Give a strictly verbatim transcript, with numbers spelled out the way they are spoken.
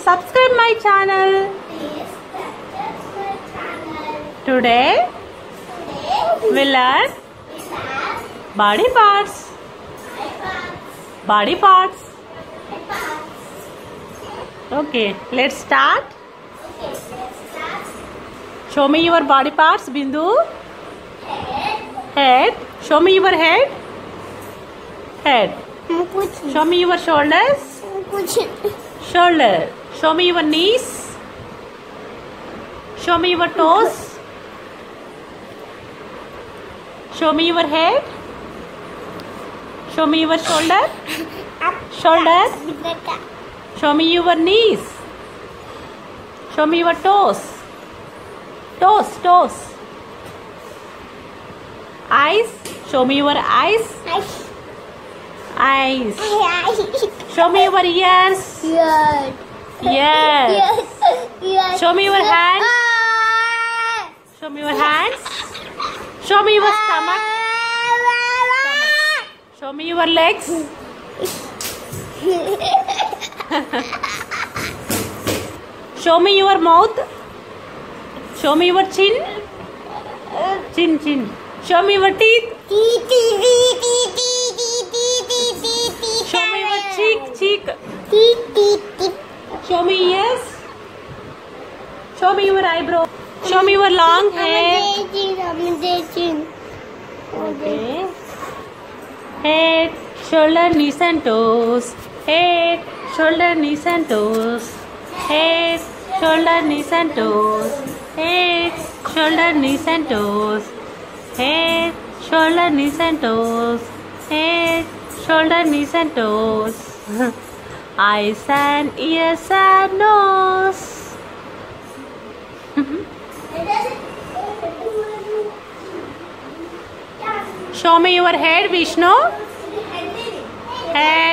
subscribe my channel. Please subscribe my channel. Today Today we learn we learn body parts. iPads. Body parts. iPads. Okay, let's start. Okay, let's start. Show me your body parts, Bindu. Head. Head. Show me your head. Head. Kuch. Show me your shoulders. Kuch. Shoulder. Show me your knees. Show me your toes. Show me your head. Show me your shoulder. Shoulder. Show me your knees. Show me your toes. Toes, toes. Eyes. Show me your eyes. Eyes. Show me your ears. Yes. Yes. Yes. Show me your hands. Show me your hands. Show me your stomach. Show me your legs. Show me your mouth. Show me your chin. Chin, chin. Show me your teeth. Show me your cheek, cheek. Show me ears. Show me your eyebrow. Show me your long hair. Okay. Head, shoulder, knees and toes. Head, shoulder, knees and toes. Head, shoulder, knees and toes. Head, shoulder, knees and toes. Head, shoulder, knees and toes. Head, shoulder, knees and toes. Eyes and ears and nose. Show me your head, Vishnu. Head.